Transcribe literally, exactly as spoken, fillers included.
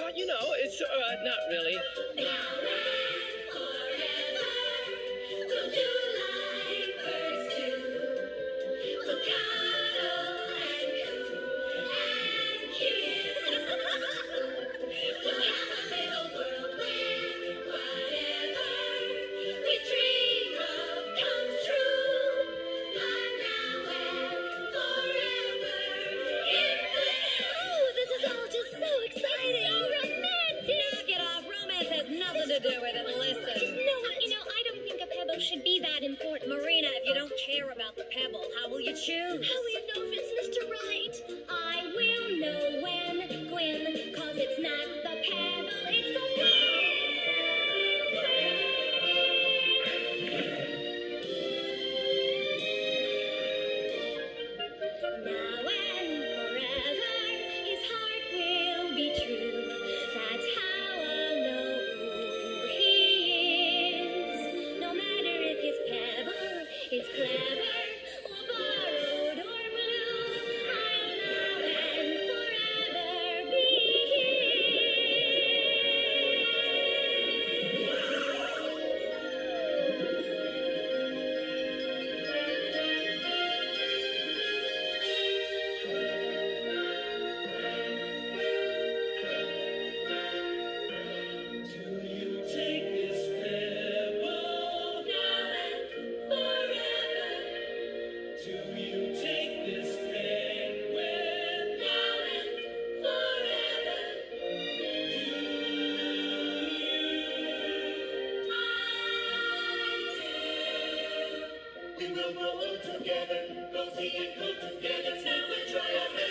Uh, you know, it's, uh, not really. Now and forever, we'll do like birds do. We'll cuddle and coo and kiss. We'll have a little world where whatever we dream of comes true. But now and forever in bliss. Oh, this is all just so exciting. So romantic. Knock it off. Romance has nothing to do with it. Listen. No, you know, I don't think a pebble should be that important. Marina, if you don't care about the pebble, how will you choose? How will you know if it's Mister Right? I will know when, Gwen, cause it's not the pebble, it's the wind. Now and forever, his heart will be true. That's how I'll know who he is. No matter if his pebble is clever or borrowed or blue, I'll now and forever be Do you take this pebble? now and forever, Do you take this penguin? now and forever. We will grow old together, cozy and cool together. Now we try our best.